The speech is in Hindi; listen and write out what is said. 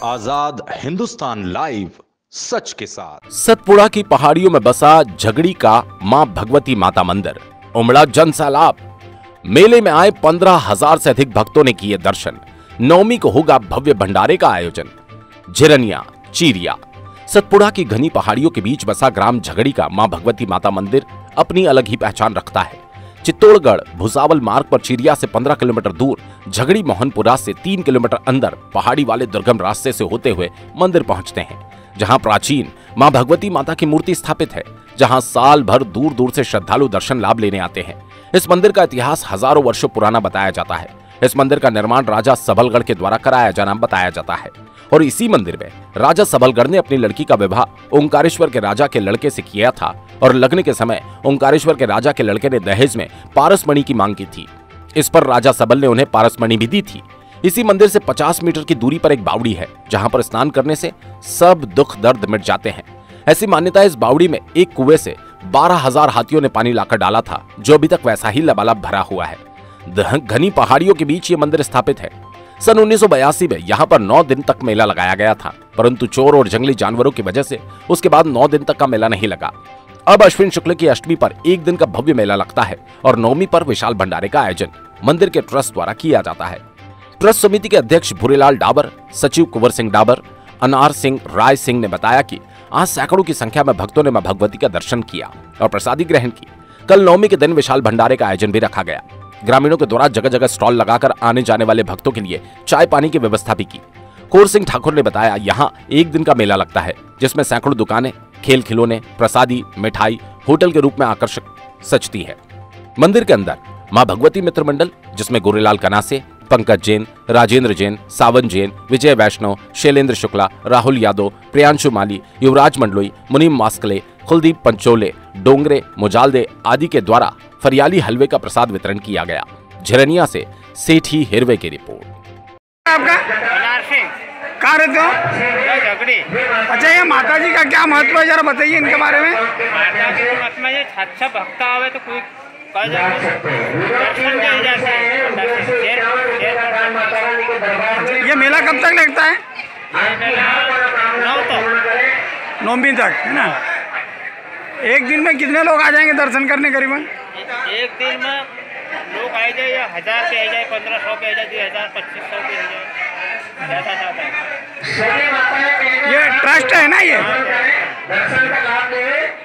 आजाद हिंदुस्तान लाइव, सच के साथ। सतपुड़ा की पहाड़ियों में बसा झगड़ी का मां भगवती माता मंदिर, उमड़ा जन सैलाब। मेले में आए 15,000 से अधिक भक्तों ने किए दर्शन। नवमी को होगा भव्य भंडारे का आयोजन। झिरनिया, चीरिया, सतपुड़ा की घनी पहाड़ियों के बीच बसा ग्राम झगड़ी का मां भगवती माता मंदिर अपनी अलग ही पहचान रखता है। चित्तौड़गढ़ भुसावल मार्ग पर चीरिया से 15 किलोमीटर दूर, झगड़ी मोहनपुरा से 3 किलोमीटर अंदर पहाड़ी वाले दुर्गम रास्ते से होते हुए मंदिर पहुंचते हैं, जहां प्राचीन मां भगवती माता की मूर्ति स्थापित है, जहां साल भर दूर दूर से श्रद्धालु दर्शन लाभ लेने आते हैं। इस मंदिर का इतिहास हजारों वर्षों पुराना बताया जाता है। इस मंदिर का निर्माण राजा सबलगढ़ के द्वारा कराया जाना बताया जाता है और इसी मंदिर में राजा सबलगढ़ ने अपनी लड़की का विवाह ओंकारेश्वर के राजा के लड़के से किया था और लगने के समय ओंकारेश्वर के राजा के लड़के ने दहेज में पारसमणि की मांग की थी। इस पर राजा सबल ने उन्हें पारसमणि भी दी थी। इसी मंदिर से 50 मीटर की दूरी पर एक बावड़ी है, जहां पर स्नान करने से सब दुख दर्द मिट जाते हैं। ऐसी मान्यता है इस बावड़ी में एक कुएं से 12,000 हाथियों ने पानी लाकर डाला था, जो अभी तक वैसा ही लबालब भरा हुआ है। घनी पहाड़ियों के बीच ये मंदिर स्थापित है। सन 1982 में यहाँ पर 9 दिन तक मेला लगाया गया था, परंतु चोर और जंगली जानवरों की वजह से उसके बाद 9 दिन तक का मेला नहीं लगा। अब अश्विन शुक्ल की अष्टमी पर एक दिन का भव्य मेला लगता है और नवमी पर विशाल भंडारे का आयोजन मंदिर के ट्रस्ट द्वारा किया जाता है। ट्रस्ट समिति के अध्यक्ष भूरेलाल डाबर, सचिव कुंवर सिंह डाबर, अनार सिंह राय सिंह ने बताया कि आज सैकड़ों की संख्या में भक्तों ने मां भगवती का दर्शन किया और प्रसादी ग्रहण की। कल नवमी के दिन विशाल भंडारे का आयोजन भी रखा गया। ग्रामीणों के द्वारा जगह जगह स्टॉल लगाकर आने जाने वाले भक्तों के लिए चाय पानी की व्यवस्था भी की। कोर सिंह ठाकुर ने बताया, यहाँ एक दिन का मेला लगता है, जिसमें सैकड़ों दुकानें, खेल खिलौने, प्रसादी, मिठाई होटल के रूप में आकर्षक सजती है। मंदिर के अंदर मां भगवती मित्र मंडल, जिसमें गोरेलाल कनासे, पंकज जैन, राजेंद्र जैन, सावन जैन, विजय वैष्णव, शैलेंद्र शुक्ला, राहुल यादव, प्रियांशु माली, युवराज मंडलोई, मुनीम मास्कले, कुलदीप पंचोले, डोंगरे मुजालदे आदि के द्वारा फरियाली हलवे का प्रसाद वितरण किया गया। झिरनिया से सेठी हिरवे की रिपोर्ट। आपका कहाँ रहते हो? झगड़ी। अच्छा, ये माता जी का क्या महत्व है, जरा बताइए इनके बारे में। माता जी का मतलब ये अच्छा भक्त आवे तो कोई दर्शन मिल जाते हैं। ये मेला कब तक लगता है? ये मेला 9 तक है ना। एक दिन में कितने लोग आ जाएंगे दर्शन करने करीबन? एक दिन में लोग आ जाए या 1000 के आ जाए, 1500 के आ जाए, 2000, 2500 के आ जाए, ज़्यादा ज़्यादा है। ये ट्रस्ट है ना ये? हाँ।